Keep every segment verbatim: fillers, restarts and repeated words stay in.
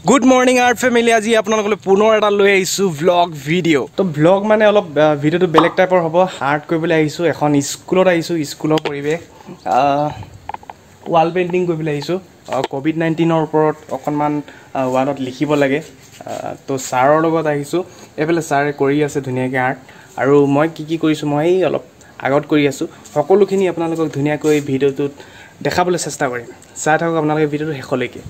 Good morning art family আজি আপোনালোকলৈ পুনৰ এটা লৈ আহিছো vlog video তো vlog মানে অলপ ভিডিওটো বেলেগ টাইপৰ হ'ব আৰ্ট কৰিবলৈ আহিছো এখন স্কুলত আহিছো স্কুলৰ পৰিৱেশ ওয়াল পেইন্টিং কৰিবলৈ আহিছো কোভিড নাইনটিন ৰ ওপৰত অকনমান ওয়ালত লিখিব লাগে তো সাৰৰ লগত আহিছো এফালে সাৰে কৰি আছে ধুনীয়াকৈ আৰ্ট আৰু মই কি কি কৰিছো মই অলপ আগত কৰি আছো সকলোখিনি আপোনালোকক ধুনীয়াকৈ ভিডিওটোত দেখাবলৈ চেষ্টা কৰিম চাই থাকক আপোনালোকে ভিডিওটো শেষলৈকে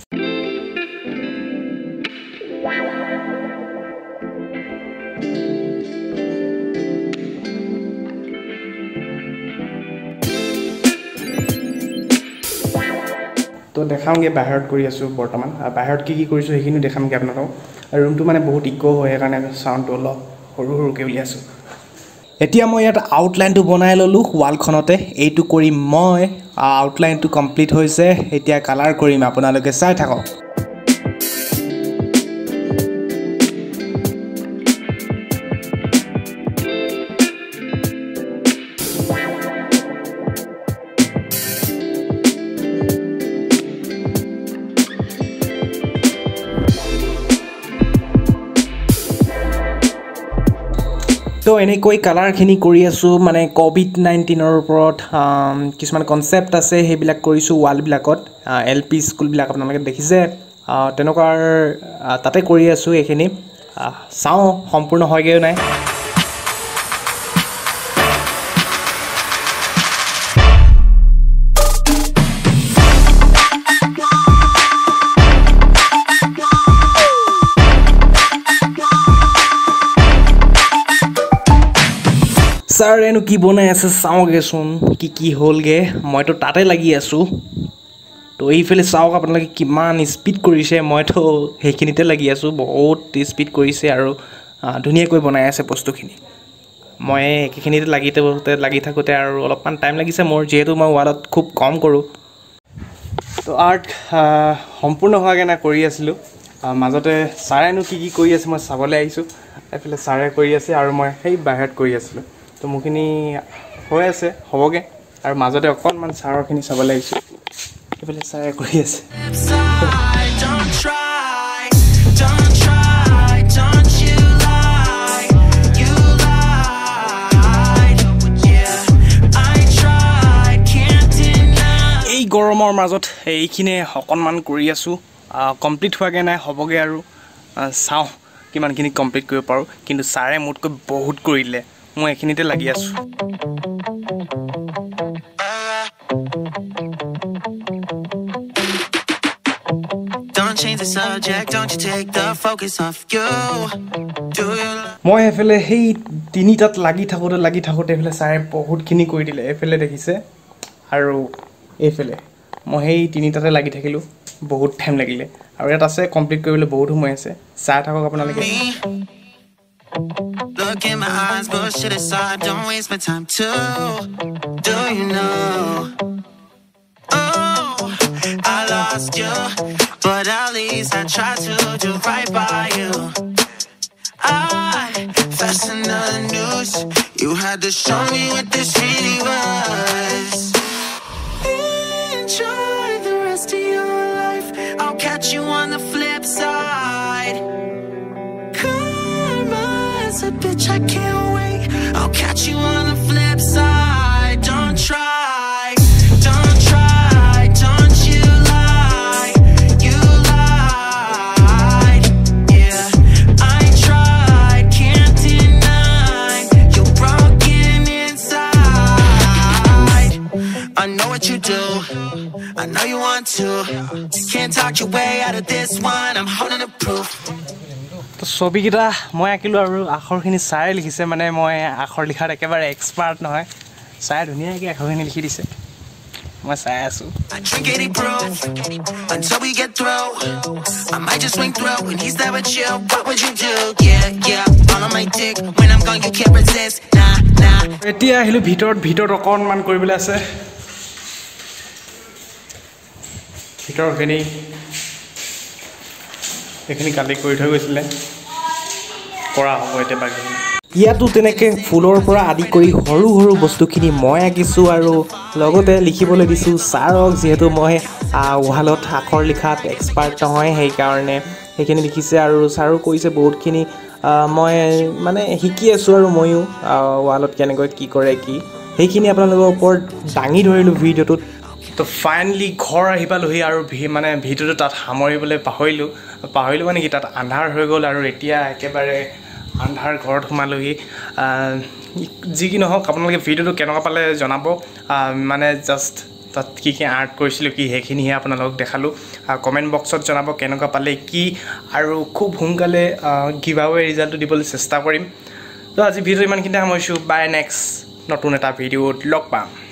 তো দেখামগে বাহিৰত কৰি আছো বৰ্তমান বাহিৰত কি কি কৰিছো হেখিনি দেখামগে আপোনালোকক ৰুমটো মানে বহুত ইকো হয় কাৰণে সাউন্ডটো অলপ সৰু সৰুকে উলি আছো এতিয়া মই ইয়াত আউটলাইনটো বনাই ললো ওয়ালখনতে এইটো কৰি মই আউটলাইনটো কমপ্লিট হৈছে এতিয়া কালাৰ কৰিম আপোনালোকে চাই থাকক তো এনেকৈ কালাৰখিনি কৰি আছো মানে কোভিড নাইনটিন ৰ ওপৰত কিছুমান কনসেপ্ট আছে হেবিলাক কৰিছো ওয়াল বিলাকত এলপি স্কুল বিলাক আপোনালোকে দেখিছে তেনেকুৱা তাতে কৰি আছো এখিনি চাও সম্পূৰ্ণ হয়গে নাই Sir, enu ki bonai ase saoge sun ki ki holge moi to tate lagi asu to ei fele saok apnaloke kiman speed korise moi to hekinite lagi asu bahut speed korise aru dunia koi bonai ase postu khini moi ekinite lagite bote lagi thakote aru olopan time lagise mor jehetu moi walat khub kom koru to art সম্পূৰ্ণ হোৱাগে না কৰি আছিলো মাজতে সাৰেনো কি কি কৰি আছে মই চাবলৈ আহিছো এফালে সাৰে কৰি আছে আৰু মই হেই বাহিৰত কৰি আছিলো তো মুখিনি হৈ আছে হবগে আৰু মাজতে অকনমান সাৰৰখিনি চাবলৈ আহিছো এফালে সাৰে কৰি আছে এই গৰমৰ মাজত এইখিনি অকনমান কৰি আছো কমপ্লিট হোৱাগে নাই হবগে আৰু চাও কিমানখিনি কমপ্লিট কৰিব পাৰো কিন্তু সাৰে মুটকৈ বহুত কৰিলে মই এখিনিতে লাগি আছো Don't change the subject, don't you take the focus off you. Do you মই এফালে হেই তিনিটাত লাগি থাকোতে লাগি থাকোতে এফালে সাৰে বহুত খিনি কৰি দিলে এফালে দেখিছে আৰু এফালে মই হেই তিনিটাতে লাগি থাকিলো বহুত টাইম লাগিলে আৰু এটা আছে কমপ্লিট কৰিবলৈ বহুত সময় আছে চাই থাকক আপোনালোকে Look in my eyes, bullshit aside, don't waste my time too. Do you know? Oh, I lost you, but at least I tried to do right by you. I fastened the news, you had to show me what this really was. Enjoy the rest of your life, I'll catch you on the flip side. A bitch, I can't wait. I'll catch you on the flip side. Don't try, don't try, don't you lie. You lied, yeah. I tried, can't deny. You're broken inside. I know what you do, I know you want to. Can't talk your way out of this one. I'm holding the proof. তো ছবিটা মই আঁকিলো আৰু আখৰখিনি সাৰে লিখিছে মানে মই আখৰ লিখাত একেবাৰে এক্সপাৰ্ট নহয় সাৰে ধুনীয়াকৈ আখৰখিনি লিখি দিছে মই চাই আছো এতিয়া আহিলো ভিতৰত ভিতৰত অকণমান কৰিবলৈ আছে ভিতৰখিনি এখিনি কালি কৰি থৈ গৈছিলে কৰা হ'ব এতিয়া বাকি ইয়াতো তেনেকে ফুলৰ পৰা আদি কৰি হৰু হৰু বস্তুখিনি মই আঁকিছো আৰু লগতে লিখিবলৈ দিছো সাৰক যেহেতু মই ওয়ালত আখৰ লিখাত এক্সপাৰ্ট নহয় সেই কাৰণে সেইখিনি লিখিছে আৰু ছাৰো কৈছে বহুতখিনি মই মানে শিকি আছোঁ আৰু ময়ো ৱালত কেনেকৈ কি কৰে কি সেইখিনি আপোনালোকৰ ওপৰত দাঙি ধৰিলোঁ ভিডিঅ'টোত তো ফাইনেলি ঘৰ আহি পালোহি আৰু মানে ভিডিঅ'টো তাত সামৰিবলৈ পাহৰিলোঁ পাহৰিলোঁ মানে কি তাত আন্ধাৰ হৈ গ'ল আৰু এতিয়া একেবাৰে আন্ধাৰ ঘৰত সোমালোহি যি কি নহওক আপোনালোকে ভিডিঅ'টো কেনেকুৱা পালে জনাব মানে জাষ্ট তাত কি কি আৰ্ট কৰিছিলোঁ কি সেইখিনিহে আপোনালোকক দেখালোঁ কমেণ্ট বক্সত জনাব কেনেকুৱা পালে কি আৰু খুব সোনকালে গিভআৱে ৰিজাল্টটো দিবলৈ চেষ্টা কৰিম তো আজি ভিডিঅ' ইমানখিনিতে সামৰিছোঁ বাই নেক্সট নতুন এটা ভিডিঅ'ত লগ পাম